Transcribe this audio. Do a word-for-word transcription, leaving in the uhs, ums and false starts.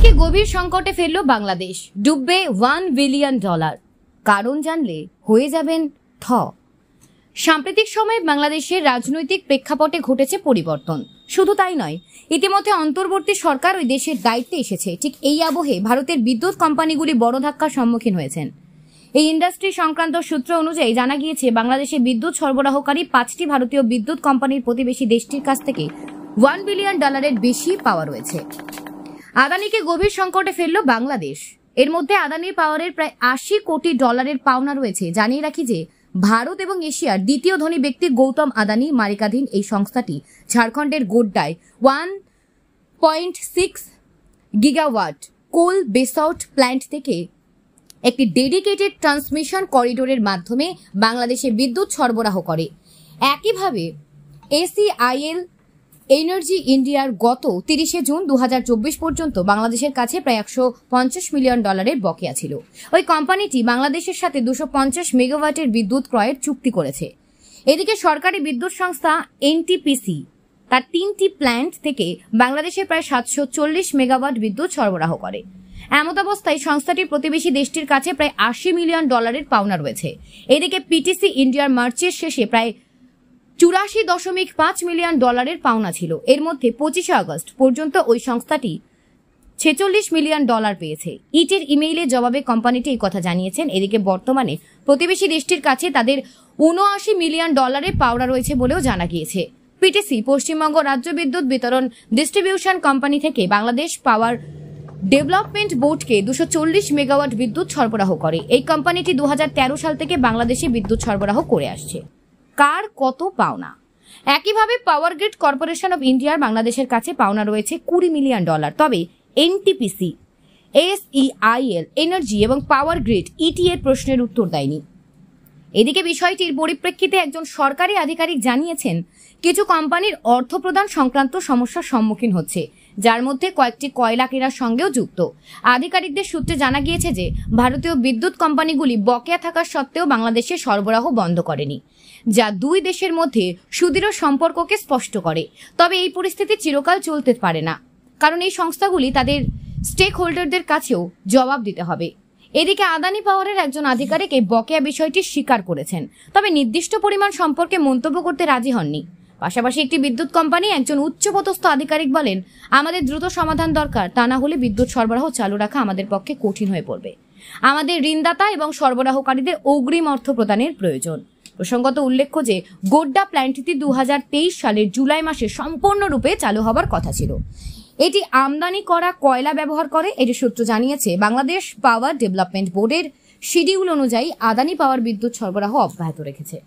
আদানিকে গভীর সংকটে ফেলল বাংলাদেশ, ডুববে ওয়ান বিলিয়ন ডলার। কারণ জানলে হয়ে যাবেন থ। সাম্প্রতিক সময়ে বাংলাদেশের রাজনৈতিক প্রেক্ষাপটে ঘটেছে পরিবর্তন। শুধু তাই নয়, ইতিমধ্যে অন্তর্বর্তী সরকার ওই দেশের দায়িত্বে এসেছে। ঠিক এই আবহে ভারতের বিদ্যুৎ কোম্পানিগুলি বড় ধাক্কার সম্মুখীন হয়েছেন। এই ইন্ডাস্ট্রি সংক্রান্ত সূত্র অনুযায়ী জানা গিয়েছে, বাংলাদেশে বিদ্যুৎ সরবরাহকারী পাঁচটি ভারতীয় বিদ্যুৎ কোম্পানির প্রতিবেশী দেশটির কাছ থেকে ওয়ান বিলিয়ন ডলারের বেশি পাওয়া রয়েছে। আদানিকে গভীর সংকটে ফেলল বাংলাদেশ। এর মধ্যে আদানির পাওয়ারের প্রায় আশি কোটি ডলারের পাওনা রয়েছে। জানিয়ে রাখি যে ভারত এবং এশিয়ার দ্বিতীয় ধনী ব্যক্তি গৌতম আদানি মালিকাধীন এই সংস্থাটি ঝাড়খণ্ডের গোড্ডায় one point six gigawatt coal based plant থেকে একটি ডেডিকেটেড ট্রান্সমিশন করিডোরের মাধ্যমে বাংলাদেশে বিদ্যুৎ সরবরাহ করে। একইভাবে এসিআইএল এনার্জি ইন্ডিয়ার গত তিরিশে জুন দু হাজার চব্বিশ পর্যন্ত বাংলাদেশের কাছে প্রায় একশো পঞ্চাশ মিলিয়ন ডলারের বকেয়া ছিল। ওই কোম্পানিটি বাংলাদেশের সাথে দুশো পঞ্চাশ মেগাওয়াটের বিদ্যুৎ ক্রয়ের চুক্তি করেছে। এদিকে সরকারি বিদ্যুৎ সংস্থা এনটিপিসি তার তিনটি প্ল্যান্ট থেকে বাংলাদেশের প্রায় সাতশো চল্লিশ মেগাওয়াট বিদ্যুৎ সরবরাহ করে। এমত অবস্থায় সংস্থাটির প্রতিবেশী দেশটির কাছে প্রায় আশি মিলিয়ন ডলারের পাওনা রয়েছে। এদিকে পিটিসি ইন্ডিয়ার মার্চের শেষে প্রায় চুরাশি দশমিক পাঁচ মিলিয়ন ডলারের পাওনা ছিল। এর মধ্যে পঁচিশে আগস্ট পর্যন্ত ওই সংস্থাটি ছেচল্লিশ মিলিয়ন ডলার পেয়েছে। ইটের ইমেইলের জবাবে কোম্পানিটি এই কথা জানিয়েছেন। এদিকে বর্তমানে প্রতিবেশী দেশটির কাছে তাদের উনআশি মিলিয়ন ডলারের পাওনা রয়েছে বলেও জানা গিয়েছে। পিটিসি পশ্চিমবঙ্গ রাজ্য বিদ্যুৎ বিতরণ ডিস্ট্রিবিউশন কোম্পানি থেকে বাংলাদেশ পাওয়ার ডেভেলপমেন্ট বোর্ডকে দুশো চল্লিশ মেগাওয়াট বিদ্যুৎ সরবরাহ করে। এই কোম্পানিটি দু হাজার তেরো সাল থেকে বাংলাদেশে বিদ্যুৎ সরবরাহ করে আসছে। কার কত পাওনা? একইভাবে পাওয়ার গ্রিড কর্পোরেশন অব ইন্ডিয়ার বাংলাদেশের কাছে পাওনা রয়েছে কুড়ি মিলিয়ন ডলার। তবে এনটিপিসি, এসইআইএল এনার্জি এবং পাওয়ার গ্রিড ইটি এর প্রশ্নের উত্তর দেয়নি। এদিকে বিষয়টির পরিপ্রেক্ষিতে একজন সরকারি আধিকারিক জানিয়েছেন, কিছু কোম্পানির অর্থ প্রদান সংক্রান্ত সমস্যার সম্মুখীন হচ্ছে, যার মধ্যে কয়েকটি কয়লা কেনার সঙ্গেও যুক্ত। আধিকারিকদের সূত্রে জানা গিয়েছে যে ভারতীয় বিদ্যুৎ কোম্পানিগুলি বকেয়া থাকার সত্ত্বেও বাংলাদেশে সরবরাহ বন্ধ করেনি, যা দুই দেশের মধ্যে সুদৃঢ় সম্পর্ককে স্পষ্ট করে। তবে এই পরিস্থিতি চিরকাল চলতে পারে না, কারণ এই সংস্থাগুলি তাদের স্টেক হোল্ডারদের কাছেও জবাব দিতে হবে। এদিকে আদানি পাওয়ারের একজন আধিকারিক এই বকেয়া বিষয়টি স্বীকার করেছেন, তবে নির্দিষ্ট পরিমাণ সম্পর্কে মন্তব্য করতে রাজি হননি। পাশাপাশি একটি বিদ্যুৎ কোম্পানি একজন উচ্চপদস্থ আধিকারিক বলেন, আমাদের দ্রুত সমাধান দরকার, তা না হলে বিদ্যুৎ সরবরাহ চালু রাখা আমাদের পক্ষে কঠিন হয়ে পড়বে। আমাদের ঋণদাতা এবং সরবরাহকারীদের অগ্রিম অর্থ প্রদানের প্রয়োজন। প্রসঙ্গত উল্লেখ্য যে গোড্ডা প্ল্যান্টটি দু হাজার তেইশ সালের জুলাই মাসে সম্পূর্ণরূপে চালু হবার কথা ছিল। এটি আমদানি করা কয়লা ব্যবহার করে। এটি সূত্র জানিয়েছে, বাংলাদেশ পাওয়ার ডেভেলপমেন্ট বোর্ডের শিডিউল অনুযায়ী আদানি পাওয়ার বিদ্যুৎ সরবরাহ অব্যাহত রেখেছে।